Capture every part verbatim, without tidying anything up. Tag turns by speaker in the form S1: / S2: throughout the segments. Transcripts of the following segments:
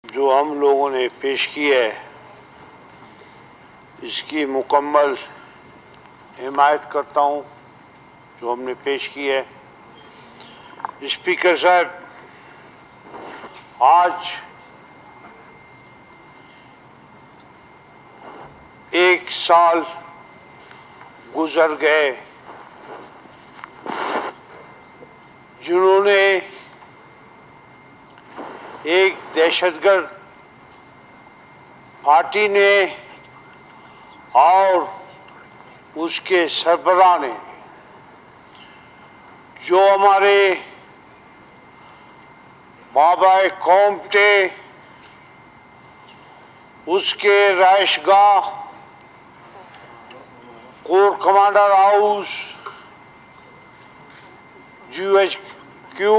S1: जो हम लोगों ने पेश की है इसकी मुकम्मल हिमायत करता हूँ जो हमने पेश की है। स्पीकर साहब, आज एक साल गुजर गए जिन्होंने एक दहशतगर्द पार्टी ने और उसके सरबराह ने जो हमारे बाबाए कौम थे उसके राइशगाह, corps commander house, G H Q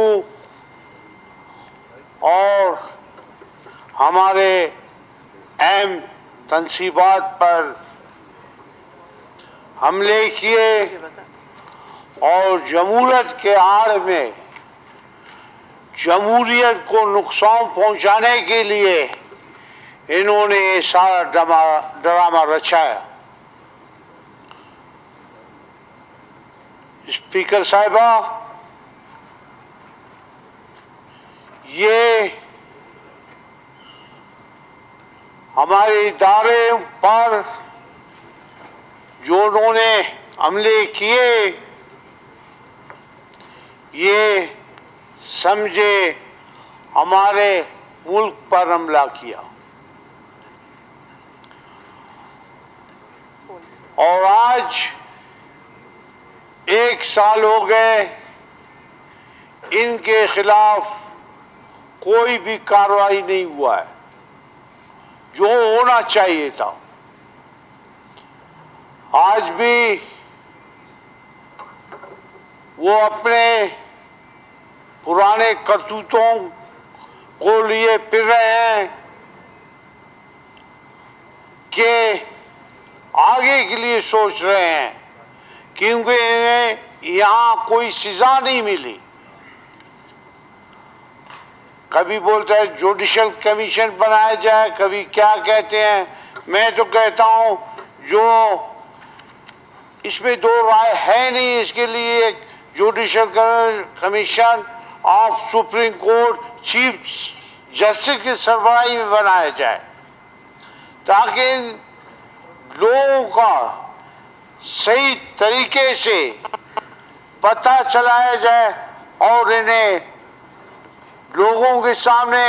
S1: और हमारे अहम तंसीबात पर हमले किए और जमहूरियत के आड़ में जमहूरियत को नुकसान पहुंचाने के लिए इन्होंने ये सारा ड्रामा रचाया। स्पीकर साहिबा, ये हमारे इदारे पर जो उन्होंने हमले किए, ये समझे हमारे मुल्क पर हमला किया और आज एक साल हो गए इनके खिलाफ कोई भी कार्रवाई नहीं हुआ है जो होना चाहिए था। आज भी वो अपने पुराने करतूतों को लिए फिर रहे हैं कि आगे के लिए सोच रहे हैं क्योंकि इन्हें यहाँ कोई सजा नहीं मिली। कभी बोलता है जुडिशल कमीशन बनाया जाए, कभी क्या कहते हैं। मैं तो कहता हूँ जो इसमें दो राय है नहीं, इसके लिए एक judicial commission of supreme court chief justice की सरबराही में बनाया जाए ताकि लोगों का सही तरीके से पता चलाया जाए और इन्हें लोगों के सामने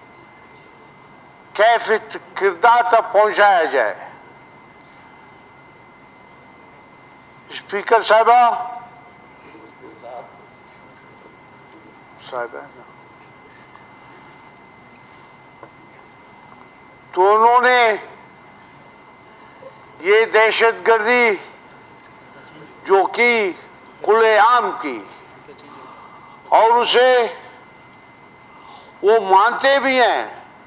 S1: कैफियत किरदार तक पहुंचाया जाए। स्पीकर साहिबा साहिबा तो उन्होंने ये दहशतगर्दी जो की खुलेआम की और उसे वो मानते भी हैं,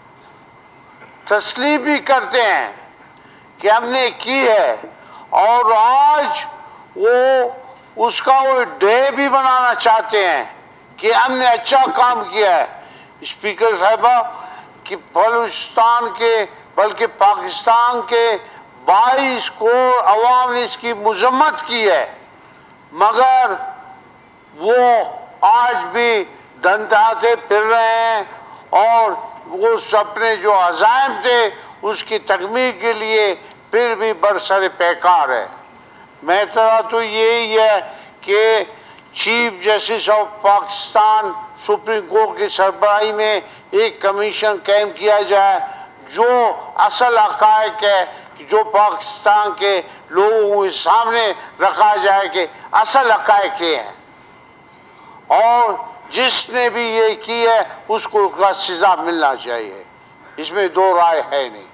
S1: तस्लीम भी करते हैं कि हमने की है और आज वो उसका वो डे भी बनाना चाहते हैं कि हमने अच्छा काम किया है। स्पीकर साहिबा, कि बलूचिस्तान के बल्कि पाकिस्तान के बाईस करोड़ अवाम ने इसकी मजम्मत की है मगर वो आज भी दंताते फिर रहे हैं और वो अपने जो अज़ाइम थे उसकी तकमील के लिए फिर भी बरसर पैकार है। मैं तरह तो यही है कि chief justice of Pakistan supreme court की सरबराही में एक कमीशन कायम किया जाए जो असल हक़ाइक़ है जो पाकिस्तान के लोगों के सामने रखा जाए कि असल हक़ाइक़ के हैं और जिसने भी ये की है उसको उसका सजा मिलना चाहिए। इसमें दो राय है नहीं।